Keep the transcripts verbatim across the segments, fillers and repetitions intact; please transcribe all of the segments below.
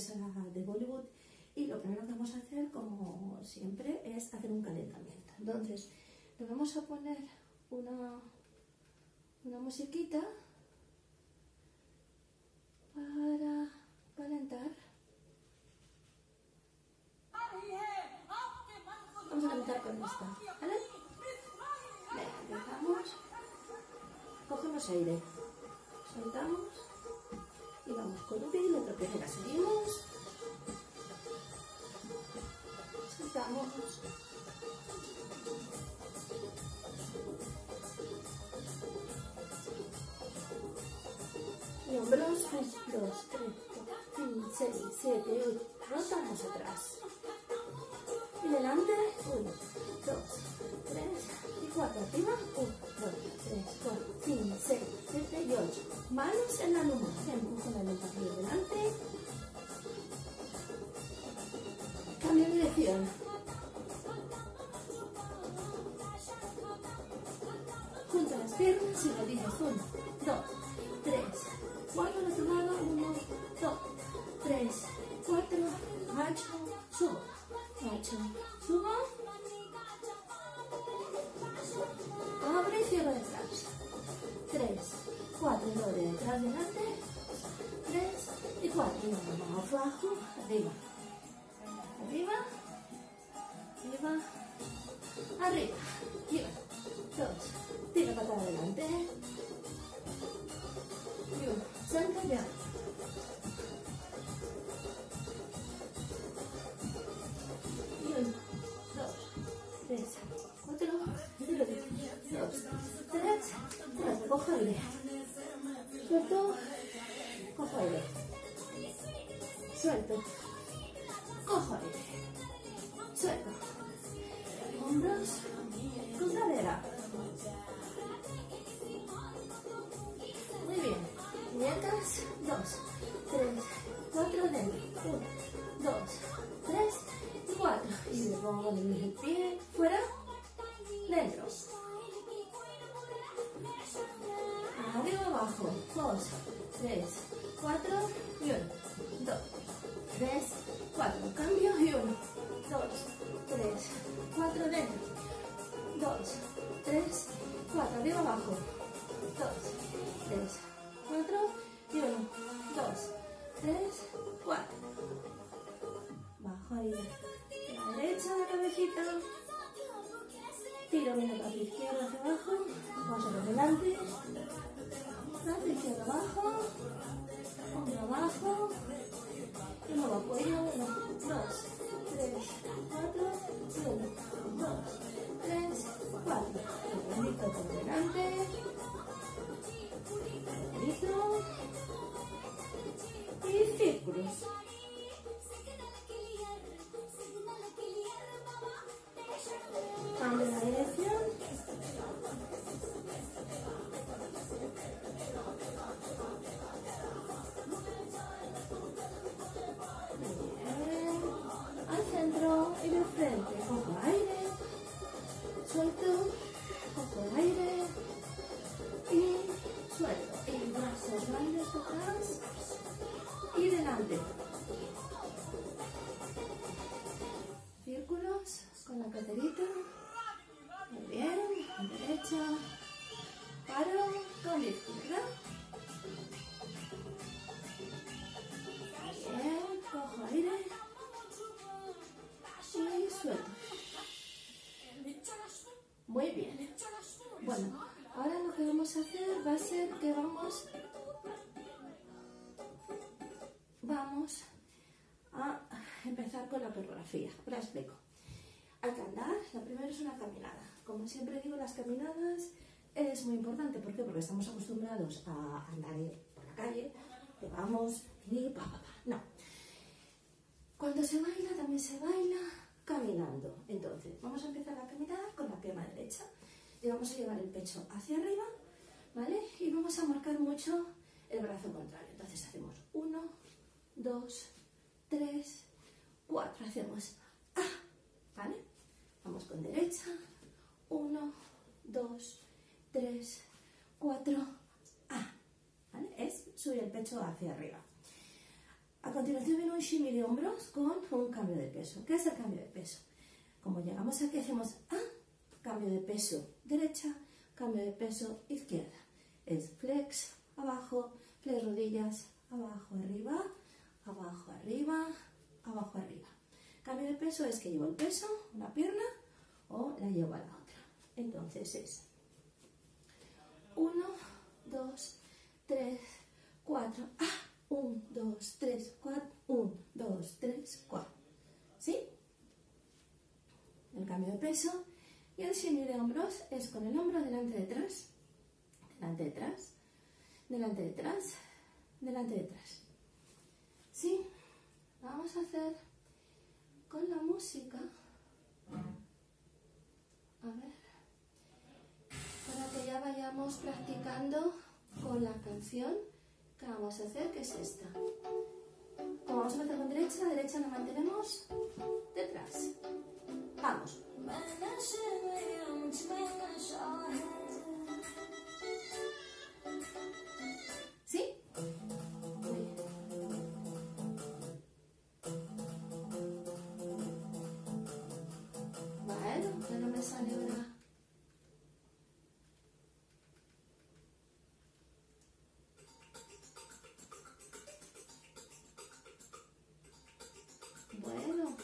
princesa de Bollywood. Y lo primero que vamos a hacer, como siempre, es hacer un calentamiento. Entonces, le vamos a poner una, una musiquita para calentar. Vamos a calentar con esta, ¿vale? Venga, empezamos. Cogemos aire, soltamos y vamos con un milímetro primero. Seguimos, soltamos, y hombros, uno, dos, tres, cuatro, cinco, seis, siete, ocho, rotamos atrás y delante, uno, dos, tres y cuatro, arriba, uno, dos, tres, cuatro, cinco, seis, siete y ocho, manos en la luna, empujo la luna hacia adelante, cambio de dirección, junto a las piernas y rodillas, uno, dos, tres, cuatro al otro lado, uno, dos, tres, cuatro, agacho, subo, agacho, subo, abre y cierro detrás, tres, cuatro, doble detrás, delante, tres y cuatro, y vamos abajo, arriba, arriba, arriba, arriba, y uno, dos, tira patada adelante, y uno, salta ya, y uno, dos, tres, cuatro, dos, tres, cuatro, cojo aire, suelto, cojo aire, suelto, cojo aire, suelto, hombros con cadera, muy bien, muñecas, dos, tres, cuatro, dentro, uno, dos, tres y cuatro, y me pongo el pie fuera, dentro, arriba, abajo, dos, tres, cuatro y uno, dos, tres, cuatro, cambio y uno, dos, tres, cuatro, dentro, dos, tres, cuatro, arriba, abajo, dos, tres, cuatro y uno, dos, tres, cuatro, bajo ahí, la derecha, la cabecita, tiro mi brazo izquierdo hacia abajo, vamos hacia adelante, brazo izquierdo abajo, hombro abajo, y luego apoyo, uno, dos, tres, cuatro, y uno, dos, tres, cuatro, el bonito por delante, bonito, y círculos. Cambio la dirección. Bien. Al centro y de frente. Cojo aire. Suelto. Cojo aire. Y suelto. Y brazos grandes atrás. Y delante. Círculos con la caterita. Muy bien, derecha, paro, con izquierda. Bien, cojo aire y suelto. Muy bien. Bueno, ahora lo que vamos a hacer va a ser que vamos, vamos a empezar con la coreografía. Ahora explico. Hay que andar, la primera es una caminada. Como siempre digo, las caminadas es muy importante. ¿Por qué? Porque estamos acostumbrados a andar por la calle, que vamos y pa, pa, pa. No. Cuando se baila, también se baila caminando. Entonces, vamos a empezar la caminada con la pierna derecha y vamos a llevar el pecho hacia arriba, ¿vale? Y vamos a marcar mucho el brazo contrario. Entonces hacemos uno, dos, tres, cuatro. Hacemos ah, ¿vale? Vamos con derecha, uno, dos, tres, cuatro, ah, ¿vale? Es subir el pecho hacia arriba. A continuación viene un shimmy de hombros con un cambio de peso. ¿Qué es el cambio de peso? Como llegamos aquí, hacemos ah, cambio de peso derecha, cambio de peso izquierda. Es flex, abajo, flex rodillas, abajo, arriba, abajo, arriba, abajo, arriba. Cambio de peso es que llevo el peso, una pierna, o la llevo a la otra. Entonces es uno, dos, tres, cuatro, ah, uno, dos, tres, cuatro, uno, dos, tres, cuatro. ¿Sí? El cambio de peso. Y el shimmy de hombros es con el hombro delante, detrás, delante, detrás, delante, detrás, delante, detrás. ¿Sí? Vamos a hacer con la música. A ver. Para que ya vayamos practicando con la canción que vamos a hacer, que es esta. Como vamos a empezar con derecha, derecha la mantenemos detrás. Vamos. ¿Sí? Bueno, ya no me sale ahora. Bueno.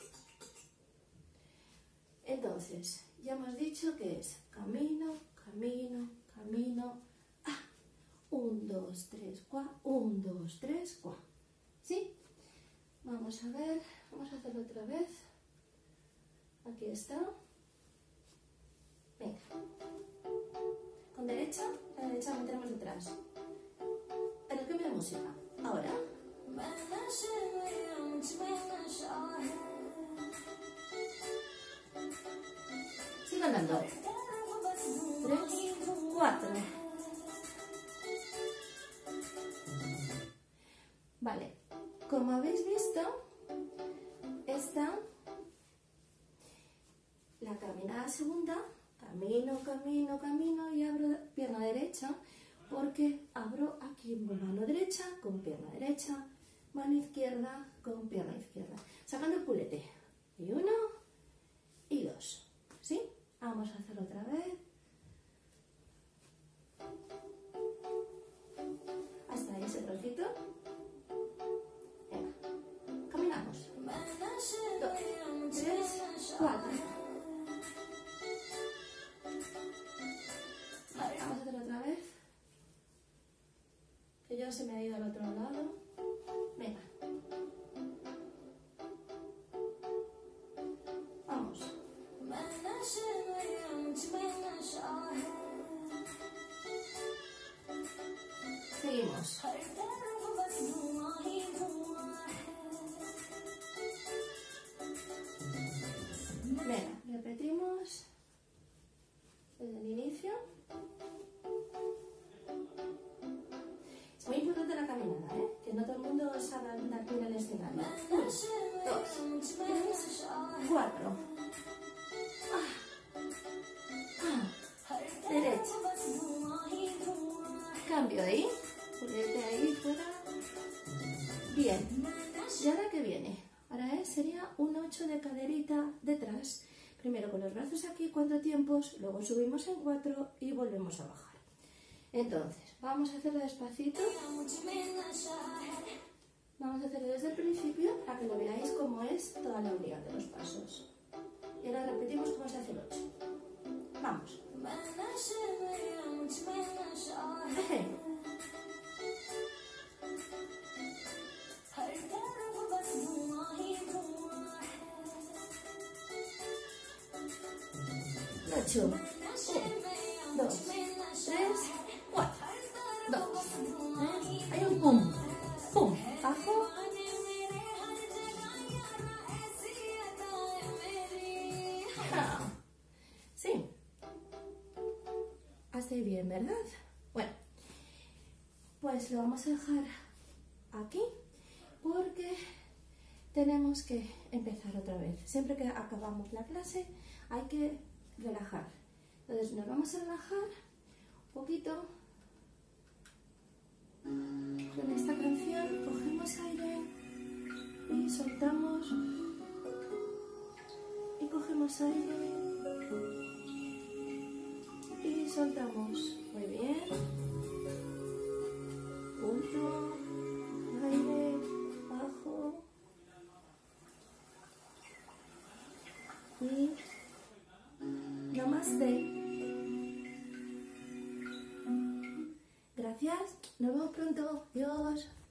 Entonces, ya hemos dicho que es camino, camino, camino, ah, un, dos, tres, cuatro, un, dos, tres, cuatro. ¿Sí? Vamos a ver, vamos a hacerlo otra vez. Aquí está. Venga. Con derecha, la derecha la metemos detrás. En el cambio de música. Ahora. Sigo andando. Tres, cuatro. Vale. Como habéis visto, esta, la caminada segunda, camino, camino, camino y abro pierna derecha, porque abro aquí mano derecha con pierna derecha, mano izquierda con pierna izquierda, sacando el culete. Y uno y dos. ¿Sí? Vamos a hacerlo otra vez. Hasta ahí ese trocito. Venga. Caminamos. Dos, tres, cuatro. Vale, vamos a hacerlo otra vez. Que ya se me ha ido al otro lado. Venga. Vamos. Seguimos. Venga, repetimos desde el inicio. Es muy importante la caminada, ¿eh? Que no todo el mundo sabe andar bien en el escenario. Uno, dos, tres, cuatro. Ah, ah, derecha. Cambio ahí. Culete ahí fuera. Bien. ¿Y ahora qué viene? Ahora es, sería un ocho de caderita detrás. Primero con los brazos aquí, cuatro tiempos, luego subimos en cuatro y volvemos a bajar. Entonces, vamos a hacerlo despacito. Vamos a hacerlo desde el principio para que lo veáis cómo es toda la unidad de los pasos. Y ahora repetimos cómo se hace el ocho. Vamos. ocho. uno, dos, tres, cuatro. dos. Hay un pum. Pum. Bajo. Sí. Hace bien, ¿verdad? Bueno, pues lo vamos a dejar aquí porque tenemos que empezar otra vez. Siempre que acabamos la clase hay que relajar. Entonces nos vamos a relajar un poquito con esta canción. Cogemos cogemos aire y soltamos. Y cogemos aire y soltamos. Muy bien. Punto. Aire. Bajo. Y namaste. Gracias. Nos vemos pronto. Adiós.